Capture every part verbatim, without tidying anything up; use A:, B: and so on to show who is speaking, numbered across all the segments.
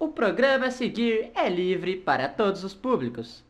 A: O programa a seguir é livre para todos os públicos.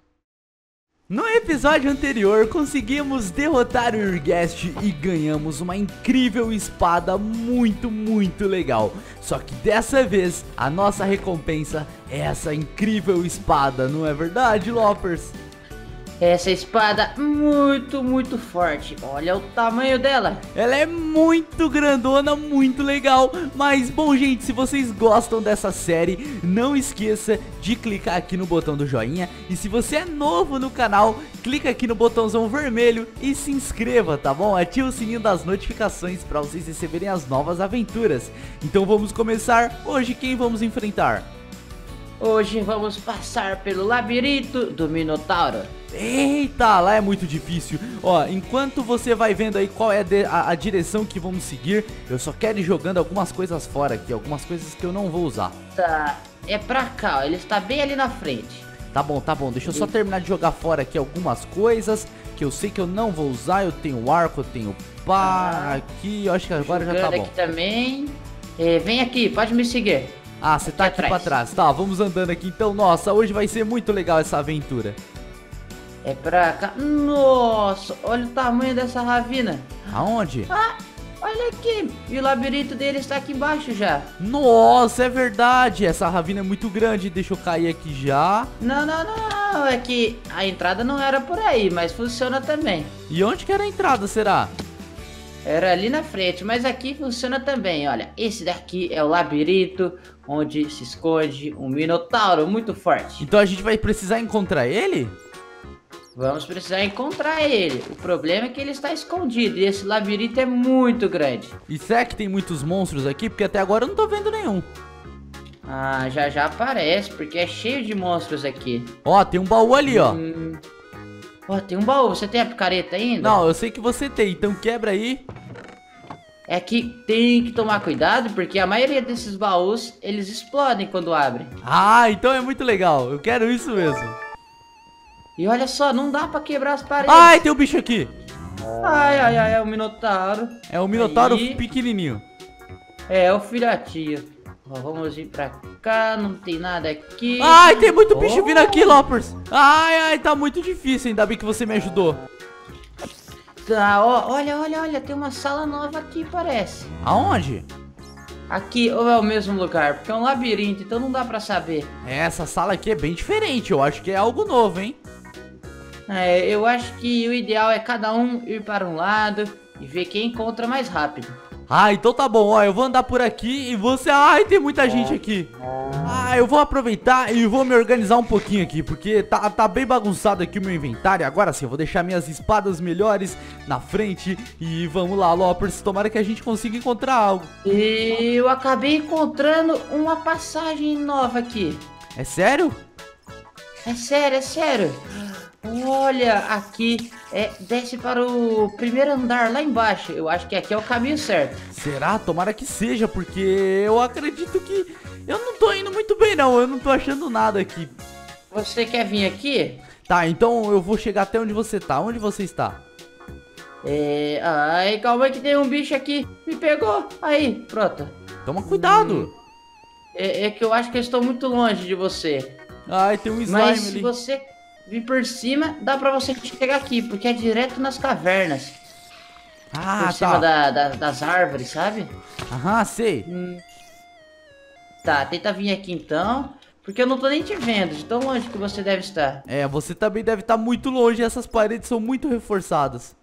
B: No episódio anterior, conseguimos derrotar o Urghast e ganhamos uma incrível espada muito, muito legal. Só que dessa vez, a nossa recompensa é essa incrível espada, não é verdade, Loppers?
A: Essa espada muito, muito forte. Olha o tamanho dela.
B: Ela é muito grandona, muito legal. Mas, bom, gente, se vocês gostam dessa série, não esqueça de clicar aqui no botão do joinha. E se você é novo no canal, clica aqui no botãozão vermelho e se inscreva, tá bom? Ative o sininho das notificações para vocês receberem as novas aventuras. Então vamos começar. Hoje quem vamos enfrentar?
A: Hoje vamos passar pelo labirinto do Minotauro.
B: Eita, lá é muito difícil. Ó, enquanto você vai vendo aí qual é a, a direção que vamos seguir, eu só quero ir jogando algumas coisas fora aqui, algumas coisas que eu não vou usar.
A: Tá, é pra cá, ó, ele está bem ali na frente.
B: Tá bom, tá bom, deixa eu só terminar de jogar fora aqui algumas coisas que eu sei que eu não vou usar. Eu tenho arco, eu tenho pá, ah, aqui, eu acho que agora já tá bom.
A: Aqui também. É, vem aqui, pode me seguir.
B: Ah, você tá aqui, aqui pra trás. Tá, vamos andando aqui então. Nossa, hoje vai ser muito legal essa aventura.
A: É pra cá. Nossa, olha o tamanho dessa ravina.
B: Aonde?
A: Ah, olha aqui. E o labirinto dele está aqui embaixo já.
B: Nossa, é verdade. Essa ravina é muito grande. Deixa eu cair aqui já.
A: Não, não, não. É que a entrada não era por aí, mas funciona também.
B: E onde que era a entrada, será?
A: Era ali na frente, mas aqui funciona também. Olha, esse daqui é o labirinto onde se esconde um Minotauro muito forte.
B: Então a gente vai precisar encontrar ele?
A: Vamos precisar encontrar ele. O problema é que ele está escondido e esse labirinto é muito grande.
B: E será que tem muitos monstros aqui? Porque até agora eu não tô vendo nenhum.
A: Ah, já já aparece, porque é cheio de monstros aqui.
B: Ó, tem um baú ali, ó.
A: Hum... Ó, tem um baú. Você tem a picareta ainda?
B: Não, eu sei que você tem, então quebra aí.
A: É que tem que tomar cuidado, porque a maioria desses baús, eles explodem quando abrem.
B: Ah, então é muito legal. Eu quero isso mesmo.
A: E olha só, não dá pra quebrar as paredes.
B: Ai, tem um bicho aqui.
A: Ai, ai, ai, é o Minotauro.
B: É o Minotauro
A: aí...
B: pequenininho.
A: É, é o filhotinho. Ó, vamos vir pra cá, não tem nada aqui.
B: Ai, tem muito bicho
A: oh.
B: vindo aqui, Loppers. Ai, ai, tá muito difícil, ainda bem que você me ajudou.
A: Tá, ó, olha, olha, olha, tem uma sala nova aqui, parece.
B: Aonde?
A: Aqui, ou é o mesmo lugar, porque é um labirinto, então não dá pra saber.
B: Essa sala aqui é bem diferente, eu acho que é algo novo, hein?
A: É, eu acho que o ideal é cada um ir para um lado e ver quem encontra mais rápido.
B: Ah, então tá bom, ó, eu vou andar por aqui e você... Ai, tem muita gente aqui. Ah, eu vou aproveitar e vou me organizar um pouquinho aqui, porque tá, tá bem bagunçado aqui o meu inventário. Agora sim, eu vou deixar minhas espadas melhores na frente e vamos lá, Loppers, tomara que a gente consiga encontrar algo.
A: E eu acabei encontrando uma passagem nova aqui.
B: É sério?
A: É sério, é sério. Olha, aqui é, desce para o primeiro andar lá embaixo. Eu acho que aqui é o caminho certo.
B: Será? Tomara que seja, porque eu acredito que eu não tô indo muito bem não, eu não tô achando nada aqui.
A: Você quer vir aqui?
B: Tá, então eu vou chegar até onde você tá. Onde você está?
A: É... Ai, calma que tem um bicho aqui. Me pegou. Aí, pronto.
B: Toma cuidado.
A: Hum, é, é que eu acho que eu estou muito longe de você.
B: Ai, tem um slime
A: Mas
B: ali.
A: se você vir por cima, dá pra você chegar aqui, porque é direto nas cavernas.
B: Ah,
A: por cima
B: tá.
A: da, da, das árvores, sabe?
B: Aham, sei.
A: Hum. Tá, tenta vir aqui então, porque eu não tô nem te vendo, de tão longe que você deve estar.
B: É, você também deve estar muito longe, essas paredes são muito reforçadas.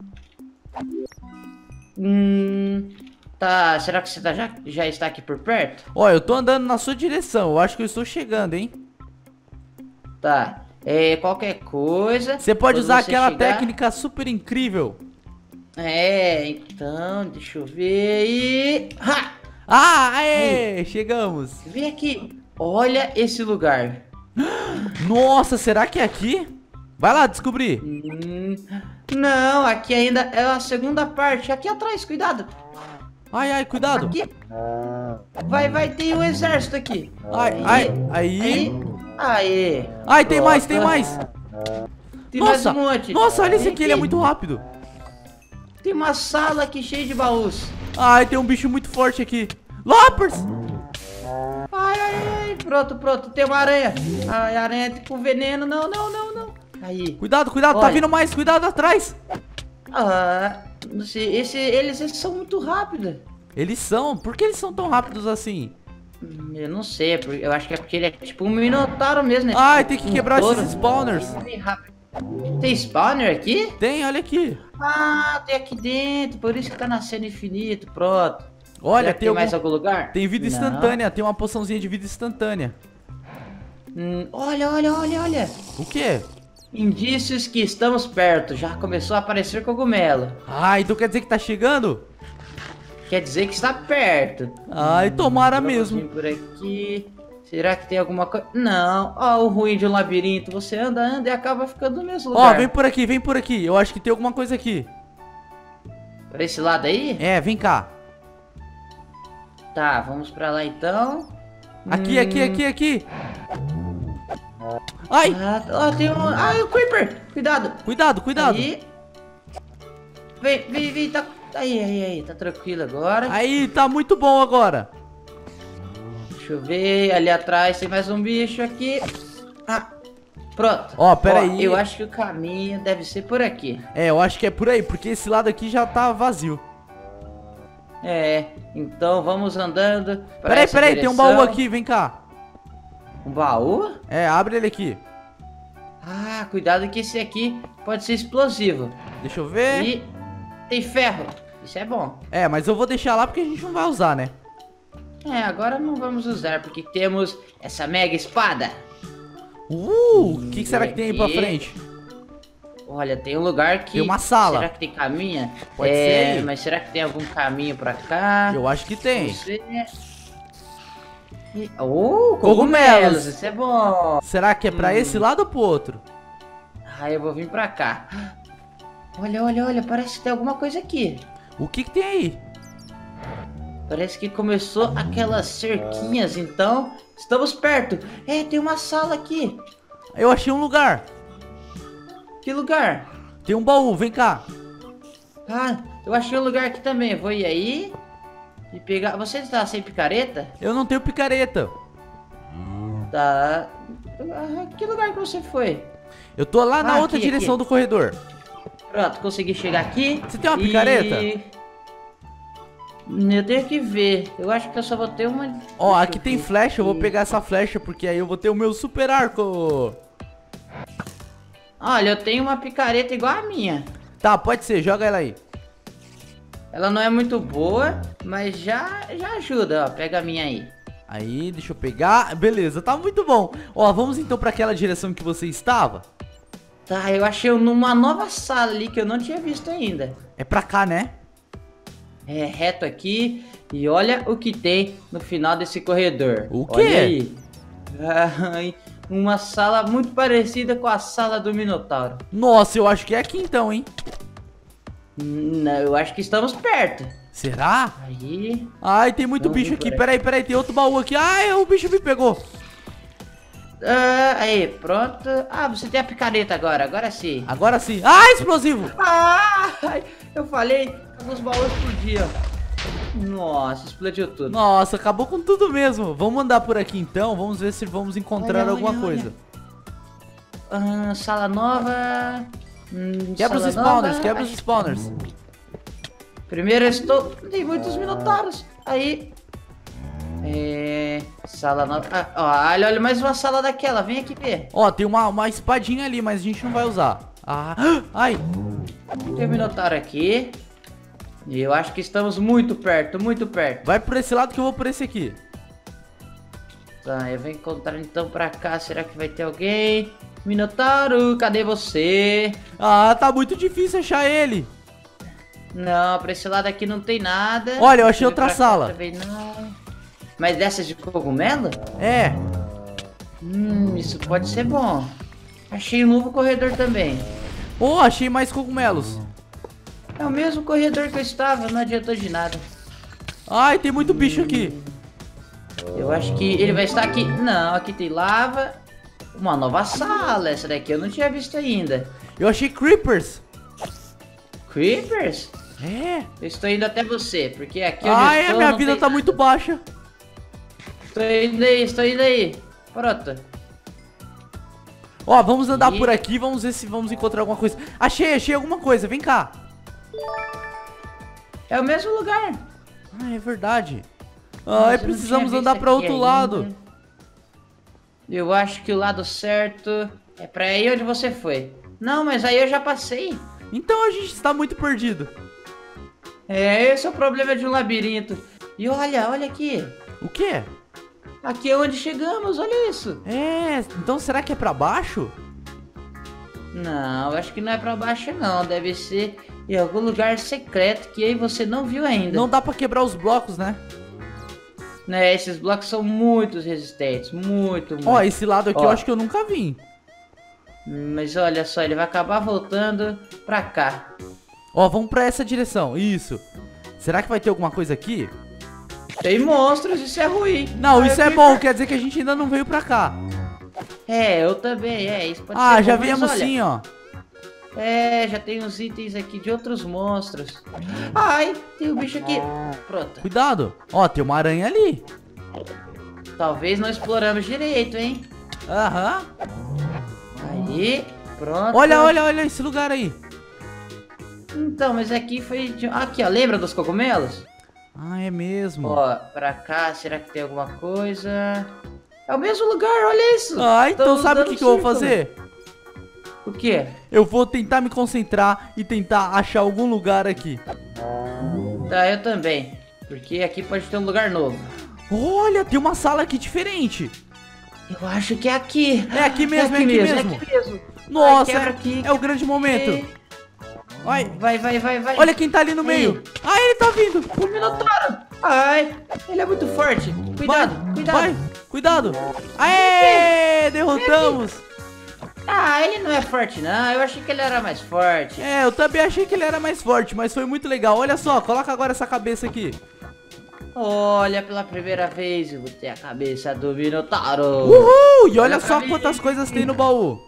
A: Hum... Tá, será que você tá, já, já está aqui por perto?
B: Ó, eu tô andando na sua direção, eu acho que eu estou chegando, hein?
A: Tá, é, qualquer coisa...
B: Você pode usar
A: você
B: aquela
A: chegar...
B: técnica super incrível.
A: É, então, deixa eu ver e... Ha!
B: Ah, aê, chegamos.
A: Vem aqui, olha esse lugar.
B: Nossa, será que é aqui? Vai lá descobrir.
A: Hum, não, aqui ainda é a segunda parte. Aqui atrás, cuidado.
B: Ai, ai, cuidado.
A: Aqui. Vai, vai, tem um exército aqui.
B: Ai, ai, aí.
A: Aí. Aí.
B: Ai, tem mais, tem mais.
A: Tem
B: Nossa,
A: mais um monte.
B: nossa, olha esse
A: Vem
B: aqui, ele é muito rápido.
A: Tem uma sala aqui cheia de baús.
B: Ai, tem um bicho muito forte aqui. Loppers!
A: Ai, ai, ai, pronto, pronto. Tem uma aranha. Ai, a aranha com veneno. Não, não, não, não. Aí.
B: Cuidado, cuidado,
A: Olha.
B: tá vindo mais, cuidado atrás.
A: Ah, não sei, esse, eles, eles são muito rápidos.
B: Eles são, por que eles são tão rápidos assim?
A: Hum, Eu não sei, por- eu acho que é porque ele é tipo um minotauro mesmo, né?
B: Ai,
A: Tipo
B: tem que
A: um
B: quebrar
A: touro.
B: esses spawners.
A: Ele é bem rápido. Tem spawner aqui?
B: Tem, olha aqui.
A: Ah, tem aqui dentro, por isso que tá nascendo infinito, pronto.
B: Olha,
A: Será que
B: tem,
A: tem mais
B: algum-
A: algum lugar?
B: tem vida
A: Não.
B: instantânea, tem uma poçãozinha de vida instantânea.
A: Hum, olha, olha, olha, olha.
B: O quê?
A: Indícios que estamos perto, já começou a aparecer cogumelo.
B: Ah, então quer dizer que tá chegando?
A: Quer dizer que está perto.
B: Ai, tomara
A: Vamos
B: mesmo.
A: vir por aqui. Será que tem alguma coisa? Não. Ó, o ruim de um labirinto. Você anda, anda e acaba ficando no mesmo
B: Ó,
A: lugar.
B: vem por aqui, vem por aqui. Eu acho que tem alguma coisa aqui.
A: Por esse lado aí?
B: É, vem cá.
A: Tá, vamos pra lá então.
B: Aqui,
A: Hum,
B: aqui, aqui, aqui. Ai,
A: Ah, ó, tem um. Ai, o Creeper! Cuidado!
B: cuidado, cuidado.
A: Aí. Vem, vem, vem. Tá... Aí, aí, aí. Tá tranquilo agora.
B: Aí, tá muito bom agora.
A: Deixa eu ver. Ali atrás tem mais um bicho aqui. Ah, pronto.
B: Ó, pera aí.
A: Eu acho que o caminho deve ser por aqui.
B: É, eu acho que é por aí, porque esse lado aqui já tá vazio.
A: É, então vamos andando. pra
B: Peraí,
A: essa
B: peraí, tem um
A: direção.
B: baú aqui, vem cá.
A: Um baú?
B: É, abre ele aqui.
A: Ah, cuidado que esse aqui pode ser explosivo.
B: Deixa eu ver.
A: E tem ferro. Isso é bom.
B: É, mas eu vou deixar lá porque a gente não vai usar, né?
A: É, agora não vamos usar porque temos essa mega espada.
B: Uh, o que, que será que tem aí pra
A: aqui.
B: frente?
A: Olha, tem um lugar que...
B: Tem uma sala.
A: Será que tem caminho?
B: Pode
A: é,
B: ser aí.
A: mas será que tem algum caminho pra cá?
B: Eu acho que tem.
A: Não sei. E- Oh,
B: Cogumelos.
A: cogumelos. Isso é bom.
B: Será que é pra
A: Hum.
B: esse lado ou pro outro?
A: Ah, eu vou vir pra cá. Olha, olha, olha. Parece que tem alguma coisa aqui.
B: O que que tem aí?
A: Parece que começou aquelas cerquinhas, então estamos perto. É, tem uma sala aqui.
B: Eu achei um lugar.
A: Que lugar?
B: Tem um baú, vem cá.
A: Ah, eu achei um lugar aqui também. Vou ir aí e pegar... Você está sem picareta?
B: Eu não tenho picareta.
A: Tá. Ah, que lugar que você foi?
B: Eu tô lá na
A: Ah,
B: outra
A: aqui,
B: direção
A: aqui.
B: do corredor.
A: Pronto, consegui chegar aqui.
B: Você tem uma
A: e-
B: picareta?
A: Eu tenho que ver. Eu acho que eu só vou ter uma...
B: Ó,
A: Deixa
B: aqui
A: eu
B: tem
A: ver
B: flecha, eu vou
A: aqui.
B: pegar essa flecha porque aí eu vou ter o meu super arco.
A: Olha, eu tenho uma picareta igual a minha.
B: Tá, pode ser, joga ela aí.
A: Ela não é muito boa, mas já, já ajuda, ó. Pega a minha aí.
B: Aí, deixa eu pegar. Beleza, tá muito bom. Ó, vamos então pra aquela direção que você estava.
A: Tá, eu achei uma nova sala ali que eu não tinha visto ainda.
B: É pra cá, né?
A: É reto aqui e olha o que tem no final desse corredor.
B: O quê?
A: Olha aí. Ai, uma sala muito parecida com a sala do Minotauro.
B: Nossa, eu acho que é aqui então, hein?
A: Não, eu acho que estamos perto.
B: Será?
A: Aí.
B: Ai, tem muito
A: Vamos
B: bicho
A: vir
B: aqui.
A: por
B: Peraí, peraí, tem outro baú aqui. Ai, o bicho me pegou.
A: Ah, aí, pronto. Ah, você tem a picareta agora, agora sim.
B: Agora sim. Ah, explosivo.
A: Ai, eu falei, alguns baús explodiam. Nossa, explodiu tudo.
B: Nossa, acabou com tudo mesmo. Vamos andar por aqui então. Vamos ver se vamos encontrar
A: Olha,
B: alguma
A: olha,
B: coisa.
A: Ah, sala nova. Hum,
B: Quebra os
A: sala
B: spawners,
A: nova.
B: quebra os spawners.
A: Primeiro eu estou... Tem muitos minotauros. Aí. É... Sala nova. Ah, ó, olha, olha, mais uma sala daquela. Vem aqui ver.
B: Ó, tem uma, uma espadinha ali, mas a gente não vai usar. Ah, ai.
A: Tem um minotauro aqui. E eu acho que estamos muito perto, muito perto.
B: Vai por esse lado que eu vou por esse aqui.
A: Tá, eu vou encontrar então pra cá. Será que vai ter alguém? Minotauro, cadê você?
B: Ah, tá muito difícil achar ele.
A: Não, pra esse lado aqui não tem nada.
B: Olha, eu achei
A: Deixa
B: outra
A: ver pra cá
B: sala.
A: também não. Mas dessas de cogumelo?
B: É.
A: Hum, isso pode ser bom. Achei um novo corredor também.
B: Oh, achei mais cogumelos.
A: É o mesmo corredor que eu estava, não adiantou de nada.
B: Ai, tem muito bicho aqui.
A: Eu acho que ele vai estar aqui. Não, aqui tem lava. Uma nova sala. Essa daqui eu não tinha visto ainda.
B: Eu achei creepers.
A: Creepers?
B: É.
A: Eu estou indo até você, porque aqui onde
B: Ai,
A: eu estou
B: a minha
A: não
B: vida
A: tem
B: tá muito baixa.
A: Estou indo aí, estou indo aí. Pronto.
B: Ó, vamos andar
A: E...
B: por aqui, vamos ver se vamos encontrar alguma coisa. Achei, achei alguma coisa, vem cá.
A: É o mesmo lugar.
B: Ah, é verdade.
A: Mas
B: Ah,
A: eu não
B: precisamos
A: tinha
B: andar
A: visto
B: para
A: aqui
B: outro
A: ainda.
B: lado.
A: Eu acho que o lado certo é pra aí onde você foi. Não, mas aí eu já passei.
B: Então a gente está muito perdido.
A: É, esse é o problema de um labirinto. E olha, olha aqui.
B: O quê?
A: Aqui é onde chegamos, olha isso.
B: É, então será que é pra baixo?
A: Não, eu acho que não é pra baixo não. Deve ser em algum lugar secreto que aí você não viu ainda.
B: Não dá pra quebrar os blocos, né?
A: Né, esses blocos são muito resistentes, muito, muito.
B: Ó, esse lado aqui
A: Ó.
B: eu acho que eu nunca vim.
A: Mas olha só, ele vai acabar voltando pra cá.
B: Ó, vamos pra essa direção, isso. Será que vai ter alguma coisa aqui?
A: Tem monstros, isso é ruim.
B: Não,
A: Ah,
B: isso
A: eu
B: é
A: fui
B: bom,
A: pra-
B: quer dizer que a gente ainda não veio pra cá.
A: É, eu também, é, isso pode
B: Ah,
A: ser
B: já
A: bom, mas
B: viemos
A: olha,
B: sim, ó.
A: É, já tem uns itens aqui de outros monstros. Ai, tem um bicho aqui. Pronto.
B: Cuidado. Ó, tem uma aranha ali.
A: Talvez não exploramos direito, hein?
B: Aham.
A: Aí, pronto.
B: Olha, olha, olha esse lugar aí.
A: Então, mas aqui foi... De... Aqui, ó, lembra dos cogumelos?
B: Ah, é mesmo.
A: Ó, pra cá, será que tem alguma coisa? É o mesmo lugar, olha isso.
B: Ah, então
A: Estamos
B: sabe o
A: dando
B: que, que eu vou
A: círculo.
B: fazer?
A: O quê?
B: Eu vou tentar me concentrar e tentar achar algum lugar aqui.
A: Tá, eu também. Porque aqui pode ter um lugar novo.
B: Olha, tem uma sala aqui diferente.
A: Eu acho que é aqui.
B: É aqui mesmo, é aqui mesmo.
A: É aqui mesmo.
B: Nossa,
A: quebra
B: é,
A: aqui,
B: é o grande momento. Vai,
A: Vai, vai, vai, vai.
B: olha quem tá ali no meio. Ah, ele tá vindo.
A: O Minotauro. Ai, ele é muito forte. Cuidado,
B: Vai,
A: cuidado.
B: vai, cuidado. Aê, derrotamos.
A: Ah, ele não é forte não. Eu achei que ele era mais forte.
B: É, eu também achei que ele era mais forte, mas foi muito legal. Olha só, coloca agora essa cabeça aqui.
A: Olha, pela primeira vez eu vou ter a cabeça do Minotauro.
B: Uhul, e olha
A: Olha
B: só
A: pra mim.
B: quantas coisas tem no baú.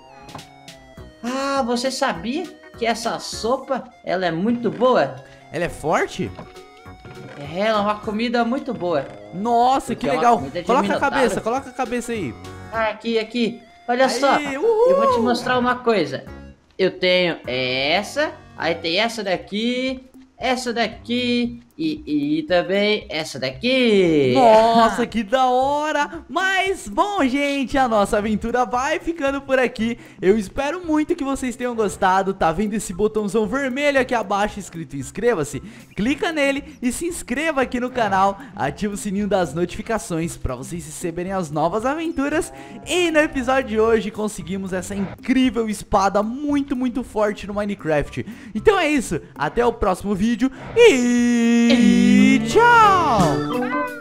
A: Ah, você sabia que essa sopa, ela é muito boa?
B: Ela é forte?
A: É, ela é uma comida muito boa.
B: Nossa, que
A: Porque é uma
B: legal.
A: comida de
B: Coloca a
A: minotauro.
B: cabeça, coloca a cabeça aí.
A: Ah, aqui, aqui. Olha só,
B: Aí, uhul.
A: eu vou te mostrar uma coisa. Eu tenho essa, aí tem essa daqui, essa daqui e, e também essa daqui.
B: Nossa, que da hora! Mas, bom, gente, a nossa aventura vai ficando por aqui. Eu espero muito que vocês tenham gostado. Tá vendo esse botãozão vermelho aqui abaixo escrito inscreva-se? Clica nele e se inscreva aqui no canal. Ativa o sininho das notificações para vocês receberem as novas aventuras. E no episódio de hoje conseguimos essa incrível espada muito, muito forte no Minecraft. Então é isso, até o próximo vídeo e tchau!